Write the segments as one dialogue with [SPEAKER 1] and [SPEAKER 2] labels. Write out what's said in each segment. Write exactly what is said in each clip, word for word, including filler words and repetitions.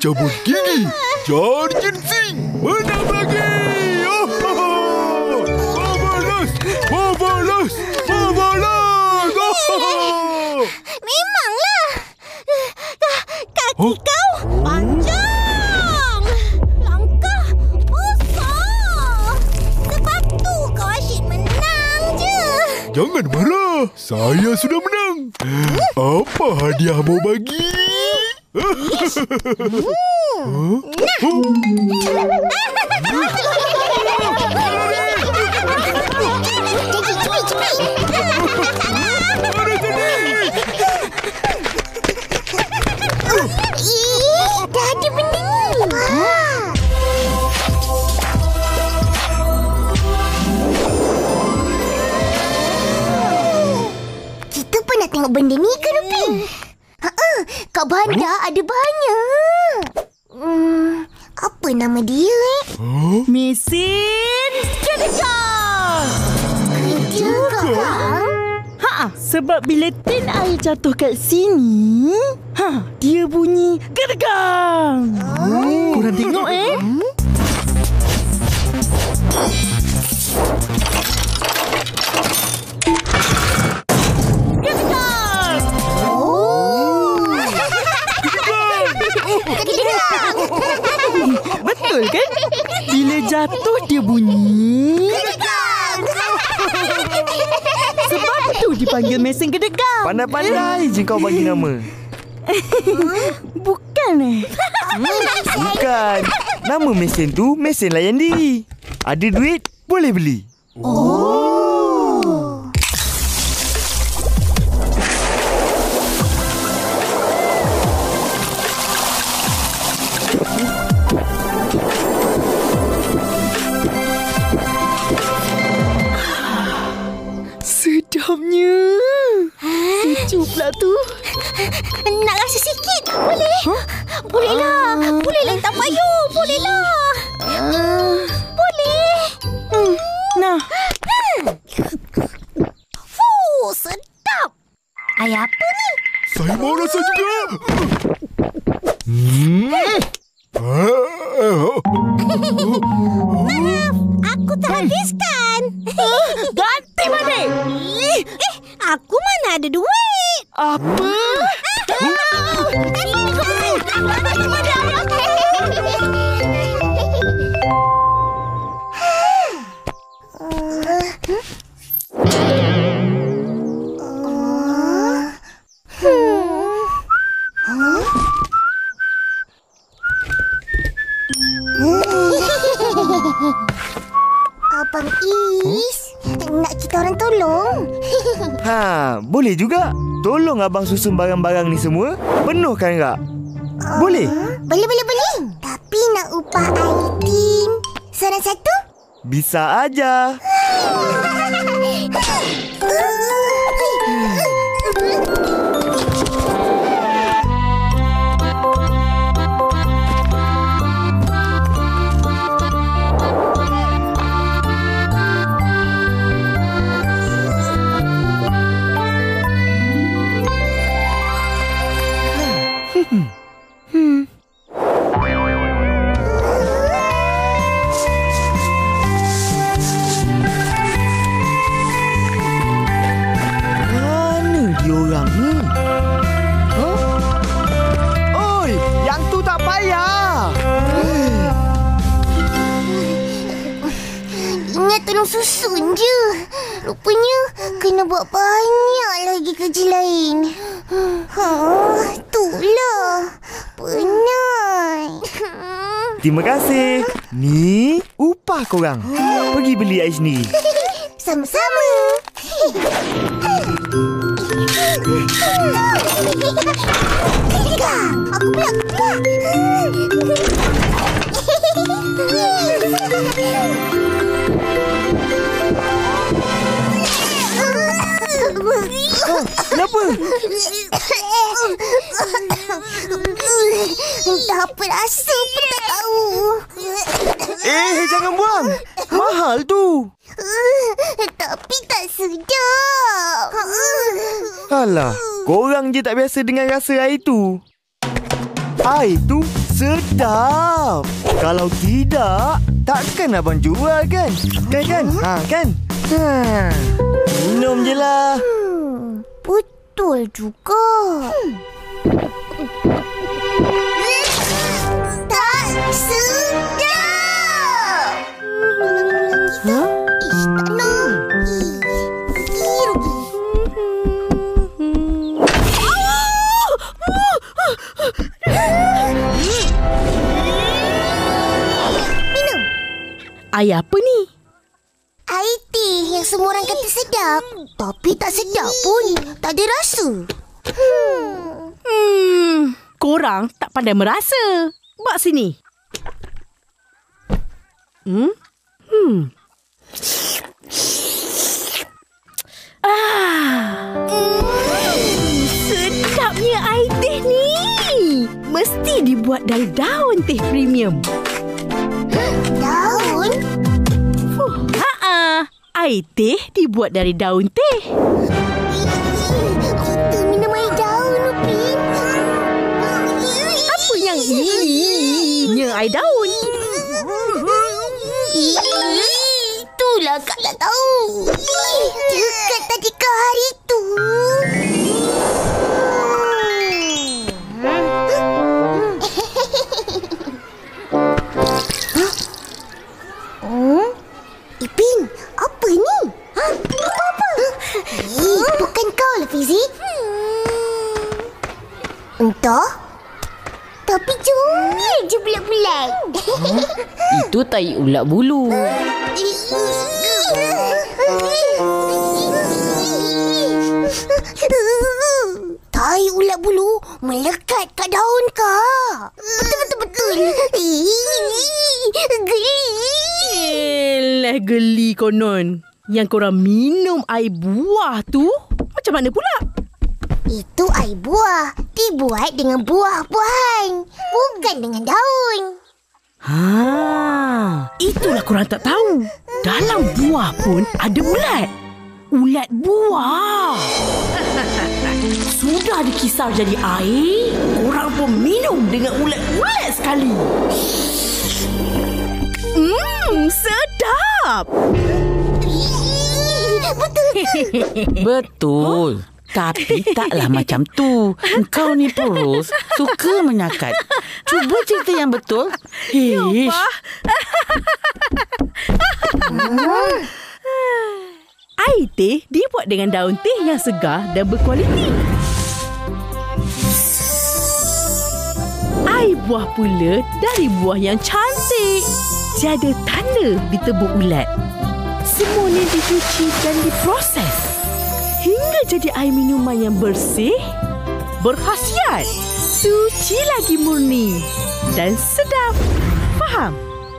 [SPEAKER 1] cabut gigi. Jarjin Singh menang lagi. Oh, marvelous, marvelous, marvelous. Oh.
[SPEAKER 2] Memanglah. Kaki
[SPEAKER 1] Huh?
[SPEAKER 2] kau panjang. Langkah besar. Sebab tu kau asyik menang je.
[SPEAKER 1] Jangan marah. Saya sudah menang. Apa hadiah mau bagi?
[SPEAKER 2] Hmm. Ih, dah ada benda ni. Kita pernah tengok benda ni ke, Rupi? Ha-ha, kat bandar ada banyak. Hmm, apa nama dia, eh?
[SPEAKER 1] Huh?
[SPEAKER 3] Mesin gedegam.
[SPEAKER 2] Gedegam?
[SPEAKER 3] Ha, sebab bila tin air jatuh kat sini, ha, dia bunyi gedegam. Oh. Korang tengok eh. Gedegam.
[SPEAKER 2] Oh. Gedegam.
[SPEAKER 3] Betul kan? Bila jatuh dia bunyi.
[SPEAKER 2] Gedegam.
[SPEAKER 3] Sebab tu dipanggil mesin gedegam.
[SPEAKER 4] Pandai-pandai je kau bagi nama.
[SPEAKER 3] Bukan eh.
[SPEAKER 4] Bukan. Nama mesin tu mesin layan diri. Ada duit, boleh beli.
[SPEAKER 2] Oh.
[SPEAKER 3] Sedapnya. Sejuk pula tu.
[SPEAKER 2] Nak rasa sikit? Boleh?
[SPEAKER 3] Huh?
[SPEAKER 2] Bolehlah.
[SPEAKER 3] Ah.
[SPEAKER 2] Bolehlah, tak payah. Bolehlah.
[SPEAKER 3] Uh,
[SPEAKER 2] Boleh.
[SPEAKER 3] hmm. Nah,
[SPEAKER 2] Fuh, sedap. Air apa ni?
[SPEAKER 1] Saya mau rasa juga. Hmm. Ah.
[SPEAKER 2] Maaf, aku tak habiskan.
[SPEAKER 3] ganti balik.
[SPEAKER 2] Eh, aku mana ada duit?
[SPEAKER 3] Apa?
[SPEAKER 2] Abang Is, nak kita orang tolong?
[SPEAKER 4] Ha, boleh juga. Tolong abang susun barang-barang ni semua. Penuhkan tak? Boleh?
[SPEAKER 2] Boleh, boleh, boleh. Tapi nak upah item seorang satu?
[SPEAKER 4] Bisa aja. Mana dia orang ni? Huh? Oi, yang tu tak payah.
[SPEAKER 2] Ingat tolong susun je. Rupanya kena buat banyak lagi kerja lain. Ha, itulah. Penat.
[SPEAKER 4] Terima kasih. Ni upah korang. Pergi beli air sendiri.
[SPEAKER 2] Sama-sama. Tiga. Aku pula, aku
[SPEAKER 4] Oh, kenapa?
[SPEAKER 2] Tak apa rasa pun tak tahu.
[SPEAKER 4] Eh, jangan buang. Mahal tu.
[SPEAKER 2] Tapi tak sedap.
[SPEAKER 4] Alah, korang je tak biasa dengan rasa air tu. Air tu Sedap. Kalau tidak, takkan abang jual kan? Kan kan? Ha kan? Ha. Minum je lah.
[SPEAKER 2] Hmm, betul juga. Hmm. Tak sedap.
[SPEAKER 3] Huh?
[SPEAKER 2] Ish, tak nak. Ish, rugi, rugi. Minum.
[SPEAKER 3] Air apa ni?
[SPEAKER 2] Air teh yang semua orang kata sedap. Tapi tak sedap pun. Tak ada rasa. Hmm.
[SPEAKER 3] Hmm, korang tak pandai merasa. Bak sini. Hmm? Hmm. Ah. Hmm, sedapnya air teh ni. Mesti dibuat dari daun teh premium.
[SPEAKER 2] Daun?
[SPEAKER 3] Fuh, haa. Air teh dibuat dari daun teh.
[SPEAKER 2] Kita minum air daun, Upin.
[SPEAKER 3] Apa yang ininya air daun?
[SPEAKER 2] Itulah Kak tak tahu. Dekat tadi ke hari tu. Hmm? Ipin, apa ni? Ha? Apa-apa? Eh, bukan kau lah, Fizi. Entah. Tapi comel je bulat-bulat.
[SPEAKER 5] Itu tai ulat bulu.
[SPEAKER 2] Tai ulat bulu melekat kat daun, Kak. Betul-betul-betul. Geli.
[SPEAKER 3] Elah, geli konon. Yang korang minum air buah tu macam mana pula?
[SPEAKER 2] Itu air buah. Dibuat dengan buah-buahan. Bukan dengan daun.
[SPEAKER 3] Ha, itulah korang tak tahu. Dalam buah pun ada ulat. Ulat buah. Sudah dikisar jadi air, korang pun minum dengan ulat-ulat sekali. Hmm, sedap.
[SPEAKER 5] Betul. Tapi taklah macam tu. Kau ni Purus suka menyakat. Cuba cerita yang betul. Hish.
[SPEAKER 3] Air teh dibuat dengan daun teh yang segar dan berkualiti. Air buah pula dari buah yang cantik. Tiada tanda ditebuk ulat. Semuanya dicuci dan diproses hingga jadi air minuman yang bersih, berkhasiat, suci lagi murni dan sedap. Faham?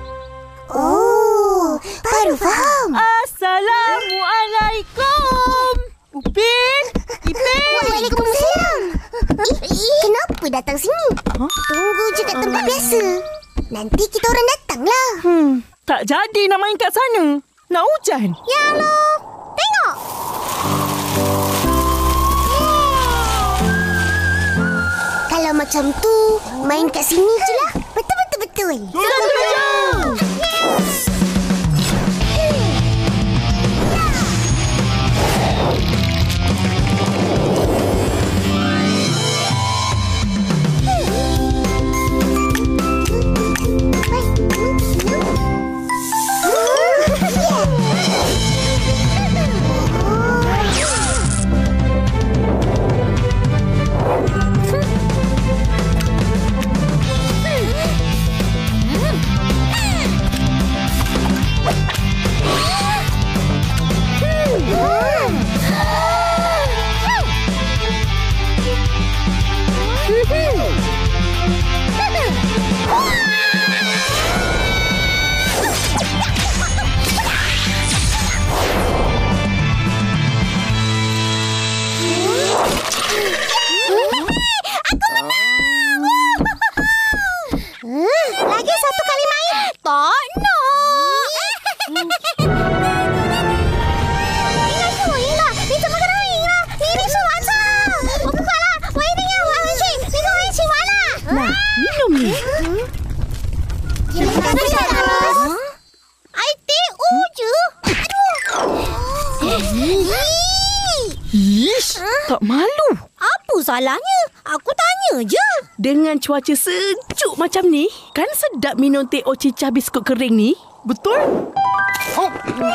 [SPEAKER 2] Oh, baru faham.
[SPEAKER 3] Assalamualaikum. Upin, Ipin.
[SPEAKER 2] Waalaikumsalam. Eh, kenapa datang sini?
[SPEAKER 3] Huh?
[SPEAKER 2] Tunggu je kat tempat biasa. Nanti kita orang datanglah.
[SPEAKER 3] Hmm, tak jadi nak main kat sana. Nak hujan.
[SPEAKER 2] Ya Allah. Tengok. Kalau macam tu, main kat sini je lah. Betul-betul-betul.
[SPEAKER 3] Setuju. Tak malu.
[SPEAKER 2] Apa salahnya? Aku tanya je.
[SPEAKER 3] Dengan cuaca sejuk macam ni, kan sedap minum teh o cicah biskut kering ni? Betul?
[SPEAKER 4] Oh.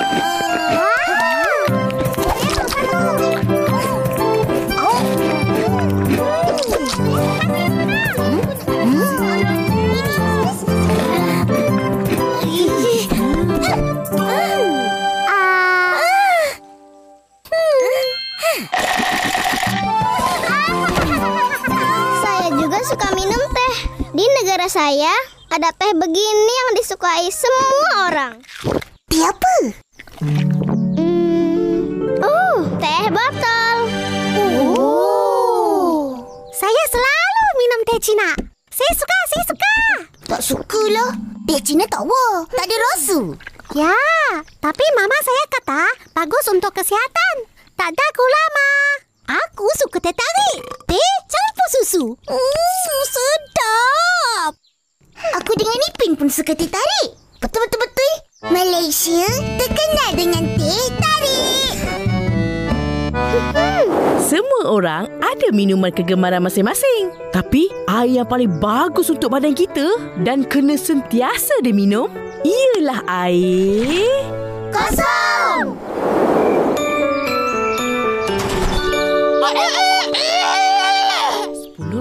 [SPEAKER 6] Saya juga suka minum teh. Di negara saya, ada teh begini yang disukai semua orang.
[SPEAKER 2] Teh apa?
[SPEAKER 6] Hmm. Oh, teh botol.
[SPEAKER 2] Oh.
[SPEAKER 6] Saya selalu minum teh Cina. Saya suka, saya suka.
[SPEAKER 2] Tak sukalah. Teh Cina tak wah. Tak ada rasa.
[SPEAKER 6] Ya, tapi mama saya kata bagus untuk kesihatan. Tak ada gula, Ma. Aku suka teh tarik. Teh campur susu.
[SPEAKER 2] Hmm, sedap. Aku dengan Ipin pun suka teh tarik. Betul-betul-betul. Malaysia terkenal dengan teh tarik.
[SPEAKER 3] Semua orang ada minuman kegemaran masing-masing. Tapi air yang paling bagus untuk badan kita dan kena sentiasa diminum ialah air
[SPEAKER 2] Kosong.
[SPEAKER 3] sepuluh,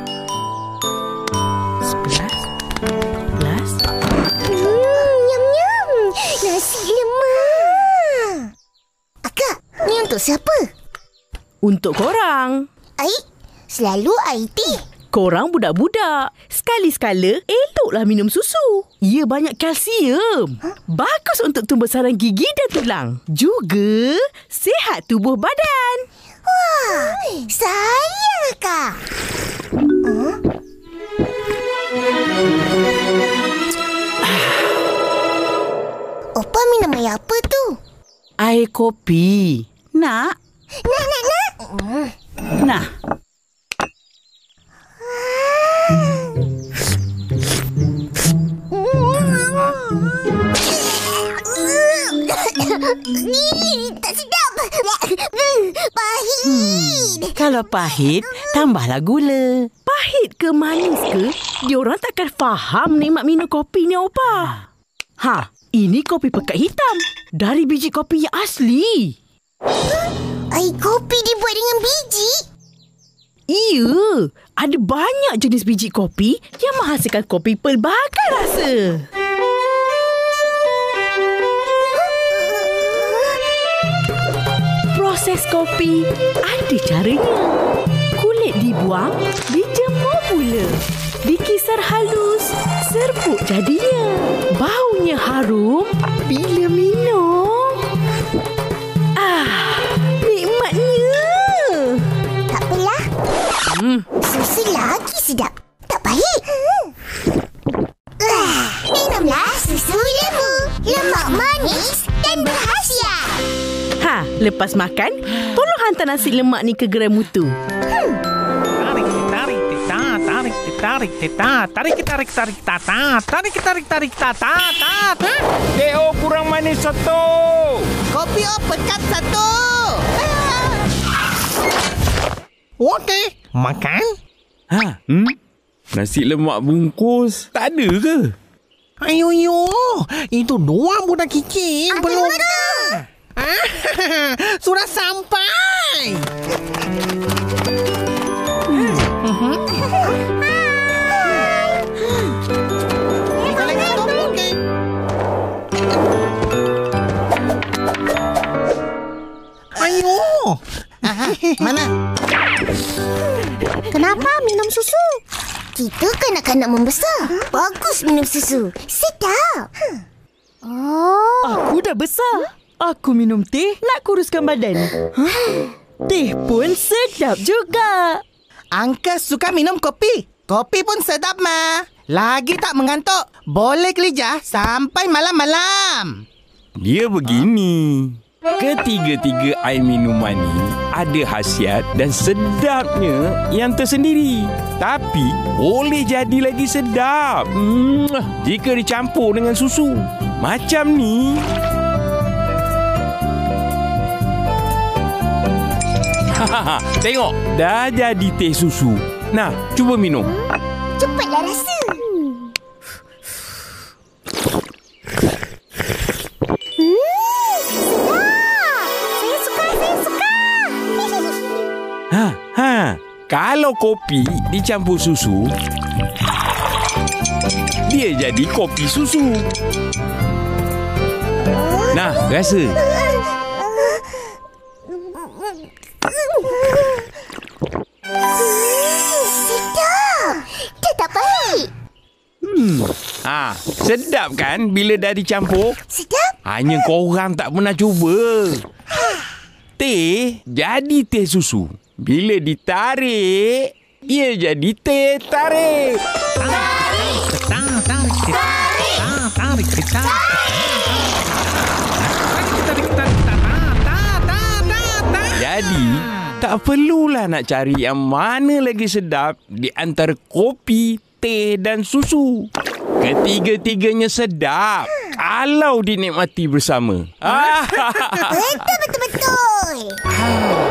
[SPEAKER 3] sebelas, sebelas.
[SPEAKER 2] Hmm, nyam-nyam. Nasi lemak. Akak, ni untuk siapa?
[SPEAKER 3] Untuk korang.
[SPEAKER 2] Air? Selalu air teh.
[SPEAKER 3] Korang budak-budak. Sekali-sekala, eloklah minum susu. Ia banyak kalsium. Bagus untuk tumbuh sarang gigi dan tulang. Juga sihat tubuh badan.
[SPEAKER 2] Wah, sayang akak. Huh? Opa minum air apa tu?
[SPEAKER 5] Air kopi. Nak?
[SPEAKER 2] Nak, nak, nak.
[SPEAKER 5] Nah.
[SPEAKER 2] Tak sedap. Pahit.
[SPEAKER 5] Kalau pahit, tambahlah gula.
[SPEAKER 3] Pahit ke manis ke, diorang takkan faham nikmat minum kopi ni, Opa. Ha, ini kopi pekat hitam. Dari biji kopi yang asli.
[SPEAKER 2] Air kopi dibuat dengan biji?
[SPEAKER 3] Iya, ada banyak jenis biji kopi yang menghasilkan kopi pelbagai rasa. Proses kopi ada caranya. Kulit dibuang, dijemur pula. Dikisar halus, serbuk jadinya. Baunya harum bila minum. Ah, nikmatnya.
[SPEAKER 2] Tak apalah.
[SPEAKER 3] Hmm.
[SPEAKER 2] Susu lagi sedap. Tak pahit. Ah, minumlah susu lembu. Lemak manis dan berkhasiat.
[SPEAKER 3] Ha, lepas makan, tolong hantar nasi lemak ni ke gerai mutu.
[SPEAKER 7] Tarik, tarik, tita, tarik, tarik, tita, tarik, tarik, tarik, tata, tarik, tarik, tarik, tata, tata. Teh O kurang manis satu.
[SPEAKER 4] Kopi O pekat satu.
[SPEAKER 7] Okey, makan.
[SPEAKER 8] Ha, hmm? Nasi lemak bungkus tak ada ke?
[SPEAKER 7] Ayo, yo, itu dua budak kicik belum. Ah, sudah sampai. Ayo.
[SPEAKER 4] Mana?
[SPEAKER 6] Kenapa minum susu?
[SPEAKER 2] Kita kanak-kanak membesar. Bagus minum susu. Sedap.
[SPEAKER 6] Oh,
[SPEAKER 3] Aku dah besar. Aku minum teh nak kuruskan badan. Huh? Teh pun sedap juga.
[SPEAKER 4] Angka suka minum kopi. Kopi pun sedap, Ma. Lagi tak mengantuk. Boleh kelijah sampai malam-malam.
[SPEAKER 8] Dia begini. Ketiga-tiga air minuman ni ada khasiat dan sedapnya yang tersendiri. Tapi boleh jadi lagi sedap hmm, jika dicampur dengan susu. Macam ni. Tengok, dah jadi teh susu. Nah, cuba minum.
[SPEAKER 2] Cepatlah rasa.
[SPEAKER 8] Ha, ha. Kalau kopi dicampur susu, dia jadi kopi susu. Nah, rasa.
[SPEAKER 2] Sedap. Dia tak pahit.
[SPEAKER 8] Hmm. Ah, sedap kan bila dah dicampur?
[SPEAKER 2] Sedap.
[SPEAKER 8] Hanya korang tak pernah cuba. Teh jadi teh susu. Bila ditarik, dia jadi teh tarik.
[SPEAKER 7] Tarik, tarik, tarik, tarik, tarik, tarik.
[SPEAKER 8] Jadi, tak perlulah nak cari yang mana lagi sedap di antara kopi, teh dan susu. Ketiga-tiganya sedap kalau dinikmati bersama.
[SPEAKER 2] Betul, betul, betul.